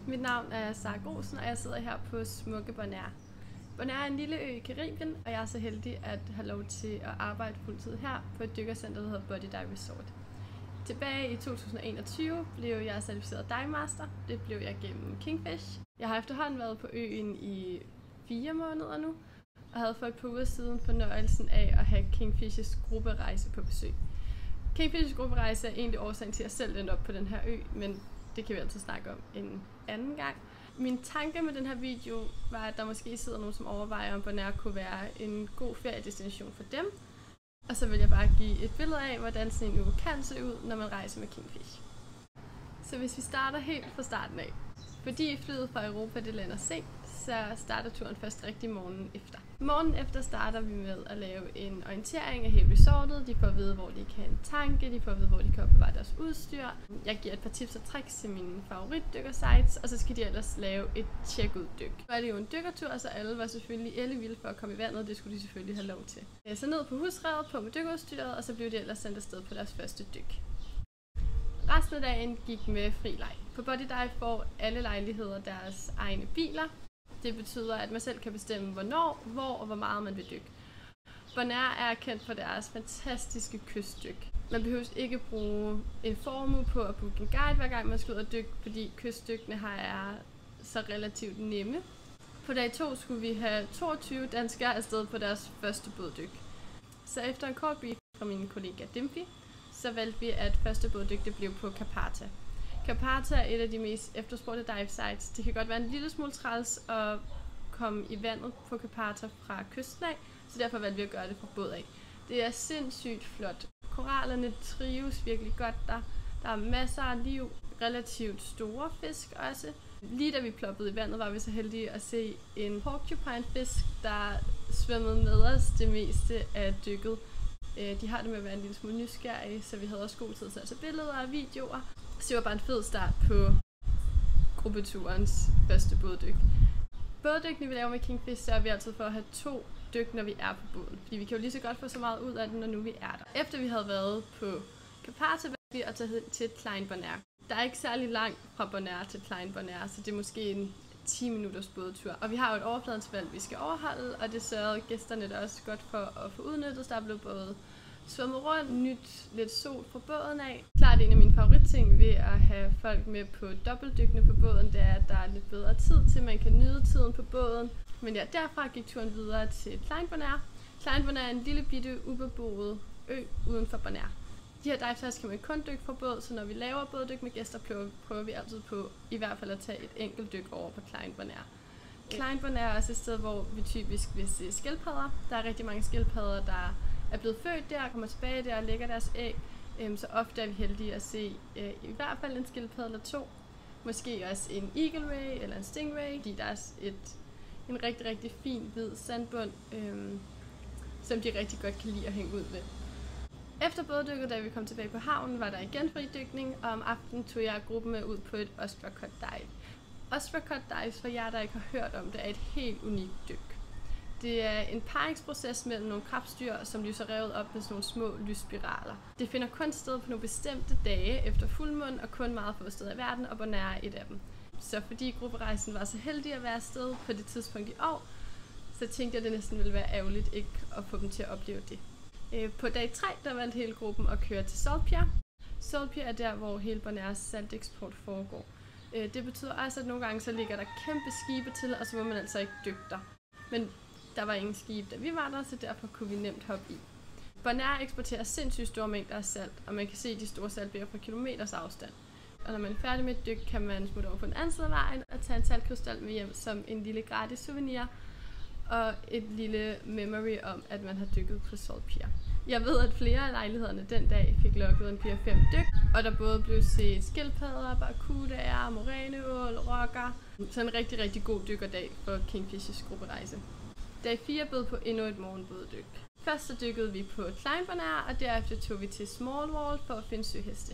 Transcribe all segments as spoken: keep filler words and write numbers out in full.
Mit navn er Sara Grosen, og jeg sidder her på smukke Bonaire. Bonaire er en lille ø i Caribien, og jeg er så heldig at have lov til at arbejde fuldtid her på et dykkercenter, der hedder Body Dive Resort. Tilbage i to tusind og enogtyve blev jeg certificeret dive master. Det blev jeg gennem Kingfish. Jeg har efterhånden været på øen i fire måneder nu, og havde for et par uger siden fornøjelsen af at have Kingfish's grupperejse på besøg. Kingfish's grupperejse er egentlig årsagen til, at jeg selv endte op på den her ø, men det kan vi altid snakke om en anden gang. Min tanke med den her video var, at der måske sidder nogen, som overvejer, om Bonaire kunne være en god feriedestination for dem. Og så vil jeg bare give et billede af, hvordan sådan en uge kan se ud, når man rejser med Kingfish. Så hvis vi starter helt fra starten af. Fordi flyet fra Europa det lander sent, så starter turen først rigtig morgenen efter. Morgenen efter starter vi med at lave en orientering af hele resortet. De får at vide, hvor de kan tanke, de får at vide, hvor de kan opbevare deres udstyr. Jeg giver et par tips og tricks til mine favoritdykkersites, og så skal de ellers lave et check-ud-dyk. Nu er det jo en dykkertur, så alle var selvfølgelig ellevilde for at komme i vandet, det skulle de selvfølgelig have lov til. Så ned på husredet, på med dykkerudstyret, og så blev de ellers sendt afsted på deres første dyk. Resten af dagen gik med fri leg. På Body Dive får alle lejligheder deres egne biler. Det betyder, at man selv kan bestemme, hvornår, hvor og hvor meget man vil dykke. Bonaire er kendt for deres fantastiske kystdyk. Man behøver ikke bruge en formue på at booke en guide, hver gang man skal ud og dykke, fordi kystdykkene her er så relativt nemme. På dag to skulle vi have toogtyve danskere afsted på deres første båddyk. Så efter en kort brief fra min kollega Dimpy, så valgte vi, at første båddyk det blev på Kapata. Kapata er et af de mest efterspurgte dive sites. Det kan godt være en lille smule træls at komme i vandet på Kapata fra kysten af, så derfor valgte vi at gøre det fra båd af. Det er sindssygt flot. Korallerne trives virkelig godt der. Der er masser af liv, relativt store fisk også. Lige da vi ploppede i vandet, var vi så heldige at se en porcupine-fisk, der svømmede med os det meste af dykket. De har det med at være en lille smule nysgerrige, så vi havde også god tid til at tage billeder og videoer. Så det var bare en fed start på gruppeturens første båddyk. Båddykkene vi laver med Kingfish, så er vi altid for at have to dyk, når vi er på båden. Fordi vi kan jo lige så godt få så meget ud af den, når nu vi er der. Efter vi havde været på Kapata, valgte vi at tage til Klein Bonaire. Der er ikke særlig langt fra Bonaire til Klein Bonaire, så det er måske en ti minutters bådtur. Og vi har jo et overfladensvalg, vi skal overholde, og det sørgede gæsterne da også godt for at få udnyttet. Der blev både svømmet rundt, nyt lidt sol fra båden af. Klart en af mine favoritting ved at have folk med på dobbeltdykkene på båden, det er, at der er lidt bedre tid til, man kan nyde tiden på båden. Men ja, derfra gik turen videre til Klein Bonaire. Klein Bonaire er en lille bitte ubeboet ø uden for Bonaire. De her dive sites kan man kun dykke fra båd, så når vi laver båddyk med gæster, prøver, prøver vi altid på i hvert fald at tage et enkelt dyk over på Klein Bonaire. Klein Bonaire er også et sted, hvor vi typisk vil se skildpadder. Der er rigtig mange skildpadder, der er blevet født der, kommer tilbage der og lægger deres æg. Så ofte er vi heldige at se i hvert fald en skildpadde eller to. Måske også en eagle ray eller en stingray, fordi der er et, en rigtig, rigtig fin hvid sandbund, øhm, som de rigtig godt kan lide at hænge ud ved. Efter båddykket, da vi kom tilbage på havnen, var der igen fridykning, og om aftenen tog jeg gruppen med ud på et Ostra Cut Dive. Ostra Cut Dives, for jer, der ikke har hørt om det, er et helt unikt dyk. Det er en paringsproces mellem nogle krabstyr, som lyser revet op med sådan nogle små lysspiraler. Det finder kun sted på nogle bestemte dage efter fuldmåne, og kun meget få steder i verden, og Bonaire er et af dem. Så fordi grupperejsen var så heldig at være afsted på det tidspunkt i år, så tænkte jeg, at det næsten ville være ærgerligt ikke at få dem til at opleve det. På dag tre, der valgte hele gruppen at køre til Salt Pier. Salt Pier er der, hvor hele Bonaires salteksport foregår. Det betyder også, at nogle gange så ligger der kæmpe skibe til, og så må man altså ikke dykke der. Men der var ingen skib, da vi var der, så derfor kunne vi nemt hoppe i. Bonaire eksporterer sindssygt store mængder af salt, og man kan se de store saltbæger fra kilometers afstand. Og når man er færdig med et dyk, kan man smutte over på den anden side af vejen og tage en saltkrystal med hjem som en lille gratis souvenir og et lille memory om, at man har dykket på Salt Pier. Jeg ved, at flere af lejlighederne den dag fik lukket en fire fem dyk, og der både blev set skildpadder, barracudaer, moræneål, rokker. Så en rigtig, rigtig god dykkerdag for Kingfish's grupperejse. Dag fire bød på endnu et morgenbåddyk. Først så dykkede vi på Klein Bonaire, og derefter tog vi til Small Wall for at finde søheste.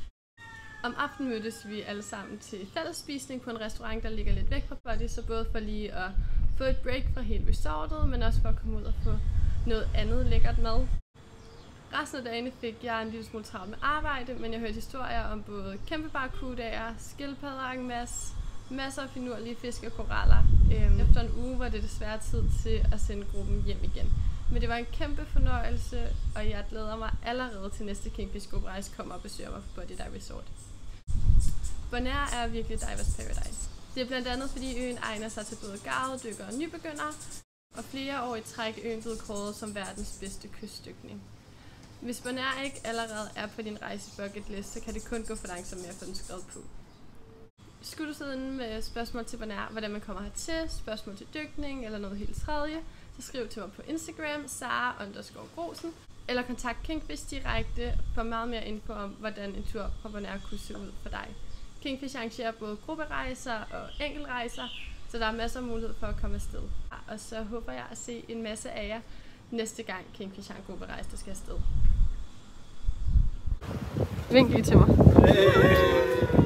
Om aftenen mødtes vi alle sammen til fællesspisning på en restaurant, der ligger lidt væk fra Body, så både for lige at få et break fra hele resortet, men også for at komme ud og få noget andet lækkert mad. Resten af dagene fik jeg en lille smule travlt med arbejde, men jeg hørte historier om både kæmpe barracudaer, skildpadder en masse, Masser af finurlige fisk og koraller. Øhm, efter en uge var det desværre tid til at sende gruppen hjem igen. Men det var en kæmpe fornøjelse, og jeg glæder mig allerede til næste Kingfish-grupperejse kommer og besøger mig på Body Dive Resort. Bonaire er virkelig divers paradise. Det er blandt andet fordi øen egner sig til både garvede dykkere og nybegyndere, og flere år i træk er øen blevet kåret som verdens bedste kystdykning. Hvis Bonaire ikke allerede er på din rejse bucket list, så kan det kun gå for langsomt med at få den skrevet på. Skulle du sidde inde med spørgsmål til Bonaire, hvordan man kommer hertil, spørgsmål til dykning eller noget helt tredje, så skriv til mig på Instagram, Sara underscore Grosen, eller kontakt Kingfish direkte for meget mere info om, hvordan en tur på Bonaire kunne se ud for dig. Kingfish arrangerer både grupperejser og enkeltrejser, så der er masser af mulighed for at komme afsted. Og så håber jeg at se en masse af jer næste gang Kingfish har en grupperejse, der skal afsted. Vink lige til mig. Hey.